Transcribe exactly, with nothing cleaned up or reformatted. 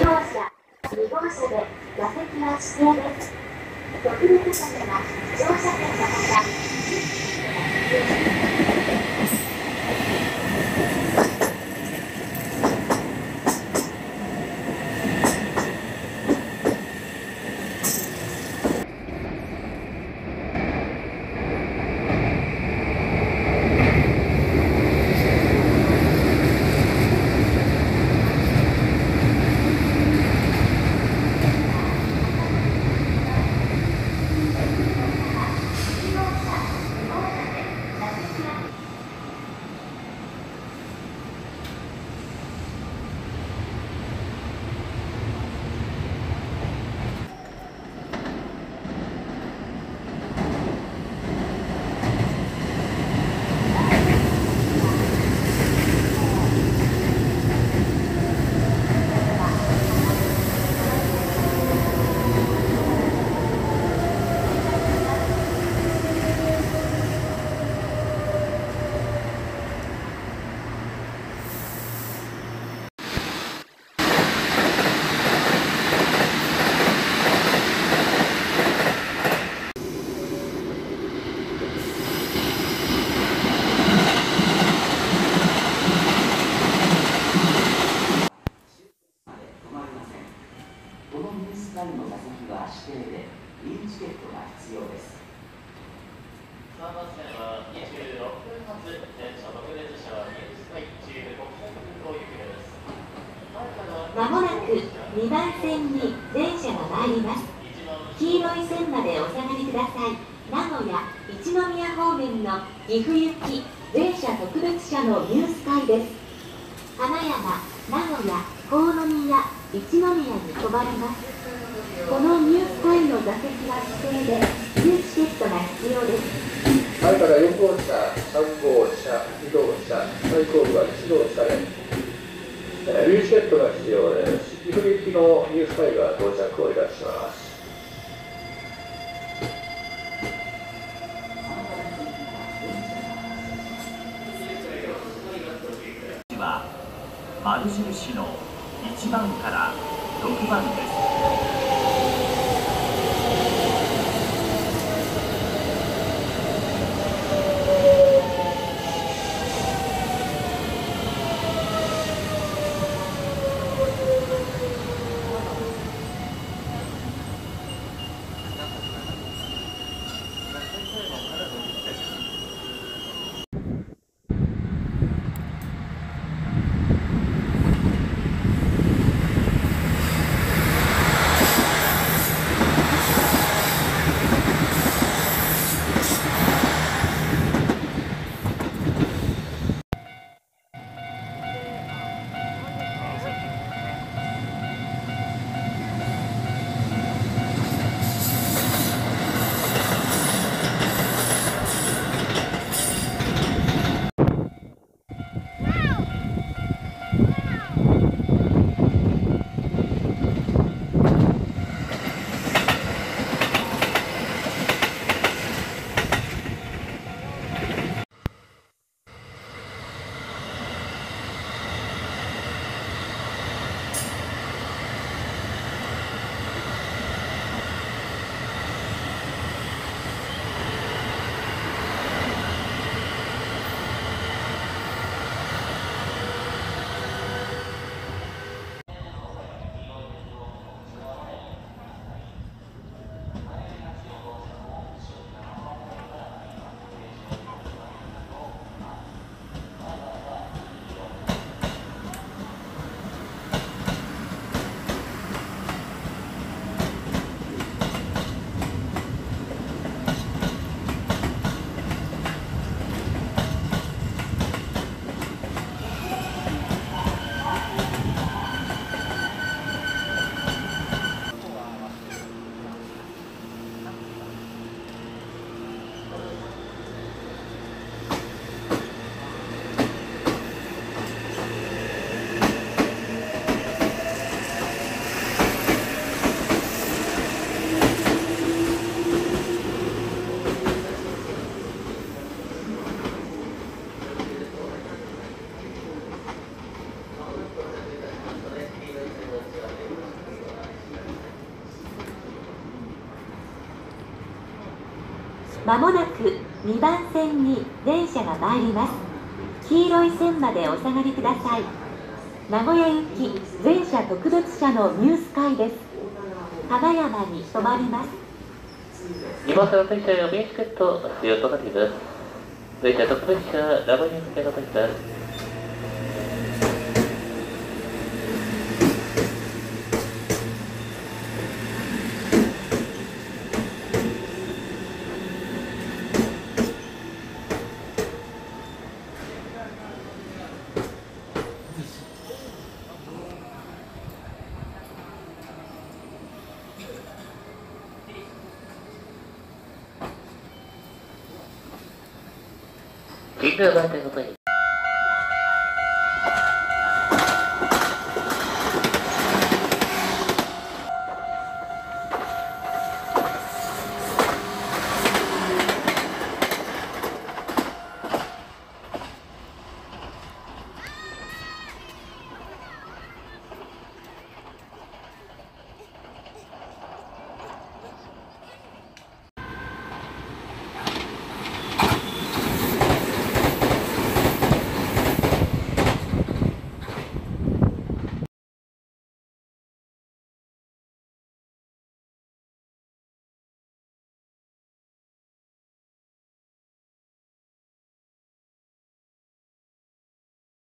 車、に号車で座席は指定です。特別車では乗車券のほか、まもなくにばん線に電車が参ります。黄色い線までお下がりください。名古屋、一宮方面の岐阜行き電車特別車のニュース会です。花山、名古屋、国宮、一宮に止まります。このニュース会の座席は指定で、入チケットが必要です。 前からよん号車、さん号車、に号車、最後部はいち号車で入チケットが必要です。岐阜行きのニュース会が到着をいたします。 は丸印のいちばんからろくばんです。 まもなくにばん線に電車が参ります。黄色い線までお下がりください。名古屋行き全車特別車のニュースカイです。花山に停まります。 にばん線の電車予備チケットを使用となっています。電車特別車名古屋向けの電車です。緊急番手ございます。